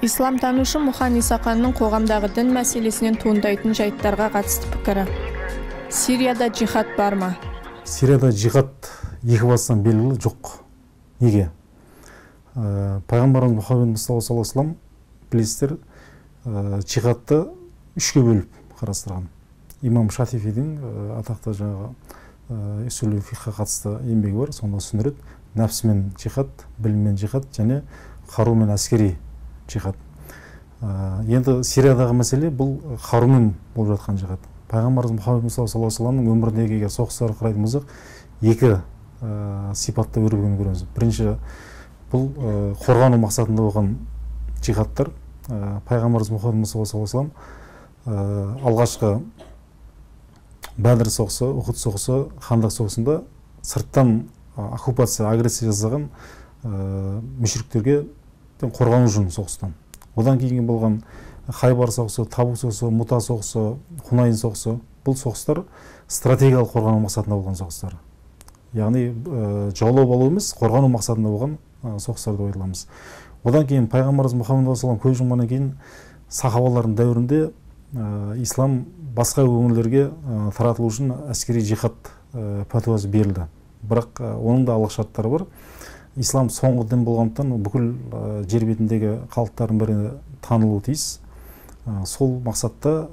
Исламтанушы Мұхан Исақанның қоғамдағы дін мәселесінен туындайтын жайттарға қатысты пікірі. Сирияда джихад бар ма? Сирияда джихад екі бастан белгілі жоқ. Неге? Пайғамбарымыз Мұхаммед Мұстафа саллаллаху алейхи ва саллям білесіздер, джихадты үшке бөліп қарастырған. Имам Шафиидің атақты жаңағы үсулу фиққа қатысты еңбегі бар, сонда түсіндіреді. Нәпсімен джихад, біліммен джихад және қарумен әскери джихад. Енді Сириядағы мәселе бұл қарумен болып жатқан джихад. Пайғамбарымыз Мұхаммед Мұстафа саллаллаху алейхи ва салламның өміріндегі егер соғыстарды қарайтын болсақ, екі сипатта өрбігенін көреміз. Бірінші, бұл қорғану мақсатында болған джихадтар. Пайғамбарымыз Мұхаммед Мұстафа саллаллаху алейхи ва саллям алғашқы Бәдір соғысы, Ухуд соғысы, Хандақ соғысында сырттан оккупация, агрессия жасаған мүшриктерге қорғану үшін соғыстан. Одан кейін болған Хайбар соғысы, Табук соғысы, Мута соғысы, Хунайн соғысы, бұл соғыстар стратегиялық қорғану мақсатында болған соғыстар. Яғни жаулап алу емес, қорғану мақсатында болған соғыстарды ойламыз. Одан кейін пайғамбарымыз Мұхаммед саллаллаху алейхи ва саллям көз жұмғаннан кейін сахабалардың дәуірінде ислам басқа өңірлерге таратылу үшін әскери джихад пәтуасы берілді. Бірақ оның да алғы шарттары бар. Ислам соңғы дін болғандықтан бүкіл жер бетіндегі халықтардың біріне танылуы тиіс. Сол мақсатта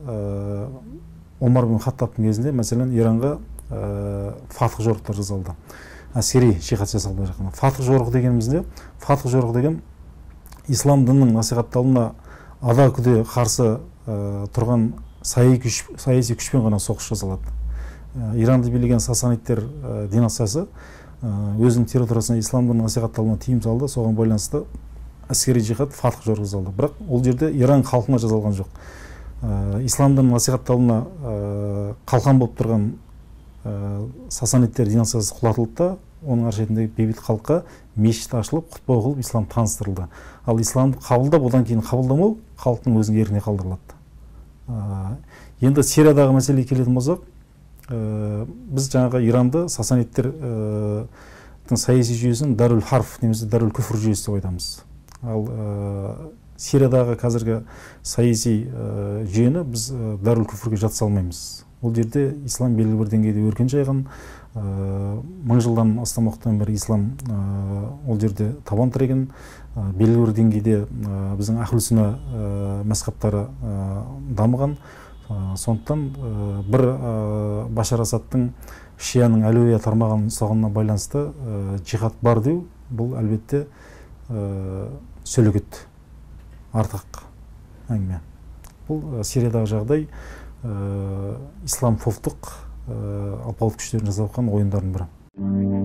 Омар бен Хаттабтың кезінде мәселен Иранға фатх жорықтар жасалды. Әскери джихад жасалды. Фатх жорығы дегенімізде, фатх жорығы деген ислам дінінің насихатталуына ада күде қарсы тұрған саяси күшпен ғана соғыс жасалады. Иранды билеген сасанидтер династиясы өзінің территориясына ислам дінінің насихатталуына тыйым салды, соған байланысты әскери джихад фатх жорығы жасалды. Бірақ ол жерде Иран халқына жасалған жоқ. Ислам дінінің насихатталуына қалқан болып тұрған сасанидтер династиясы құлатылды да, оның аршетіндегі бейбіт халыққа мешіт ашылып, құтпа оқылып, ислам таныстырылды. Ал исламды қабылдап, одан кейін қабылдамау халықтың өзінің еркіне қалдырылады. Енді Сириядағы мәселеге келетін болсақ, біз жаңағы Иранды сасанидтердің саяси жүйесін Дарул Харф немесе Дарул Күфр жүйесі деп айтамыз. Ал Сириядағы қазіргі саяси жүйені біз Дарул Күфрге жатса алмаймыз. Ол жерде ислам белгілі бір деңгейде өркен жайған, 1000 жылдан астам уақыттан бері ислам ол жерде табан тіреген, белгілі бір деңгейде біздің ахлу сүнна мәзһабтары дамыған. Сондықтан бір Башар Асадтың шияның әлеуия тармағын ұстағанына байланысты джихад бар деу, бұл әлбетте сөйлегет артық әңгіме. Бұл Сириядағы жағдай ислам фофтық алпауыт күштерін жасап жатқан ойындардың бірі.